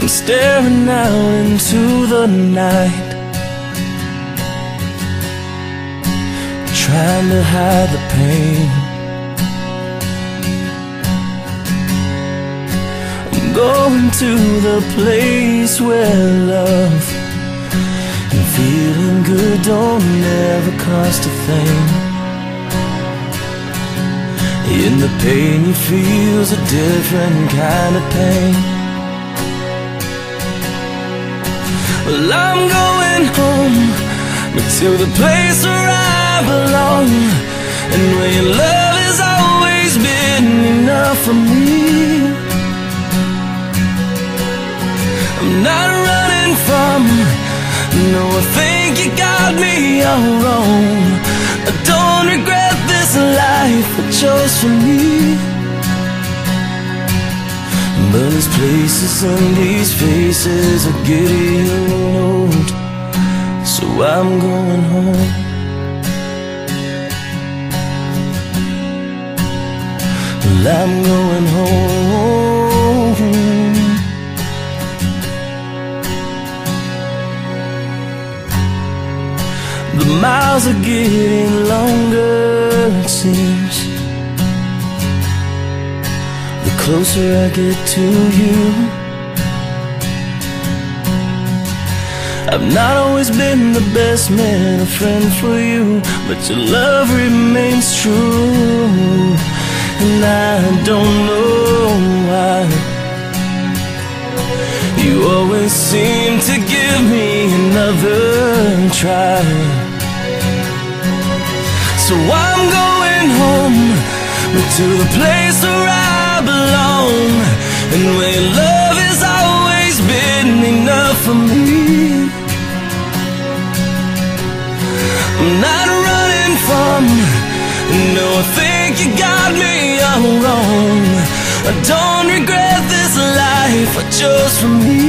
staring out into the night, trying to hide the pain. I'm going to the place where love and feeling good don't ever cost a thing. In the pain you feel's a different kind of pain. Well, I'm going home, but to the place where I belong, and where your love has always been enough for me. I'm not running from, no, I think you got me all wrong. I don't regret this life I chose for me, but these places and these faces are getting old, so I'm going home. Well, I'm going home. The miles are getting longer, it seems, the closer I get to you. I've not always been the best man, a friend for you, but your love remains true, and I don't know why. You always seem to give me another try. So I'm going home, but to the place where I belong, and where love has always been enough for me. I'm not running from, no, I think you got me all wrong. I don't regret this life I chose for me,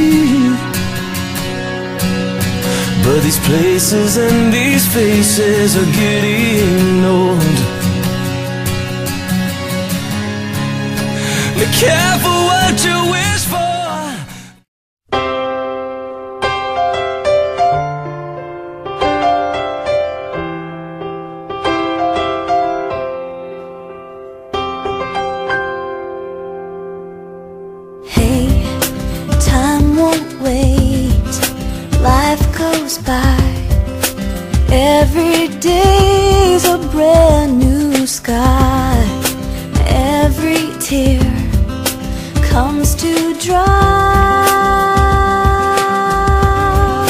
but these places and these faces are getting old. Be careful what you wish for. Hey, time won't wait, life goes by. Every day's a brand new sky. Every tear comes to dry.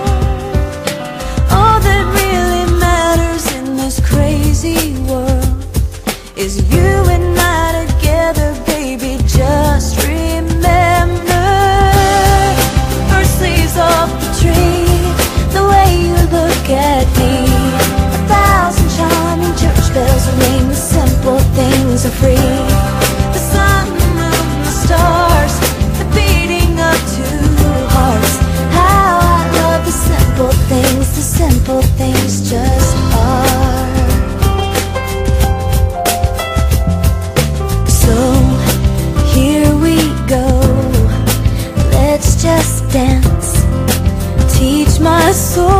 All that really matters in this crazy world is you and I together, baby. Just remember, the first leaves off the tree, the way you look at me. 1,000 charming church bells ring, the simple things are free. The sun, the moon, the stars, the beating of two hearts. How I love the simple things just are. So here we go, let's just dance. Teach my soul